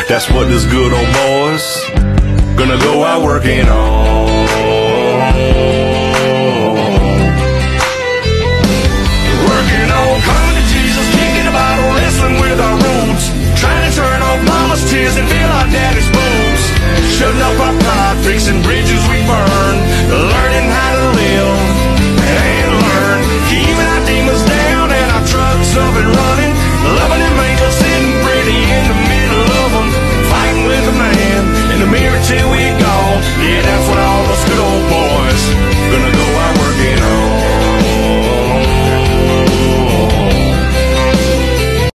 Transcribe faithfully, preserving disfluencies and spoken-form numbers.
That's what this good old boy's gonna go out working on.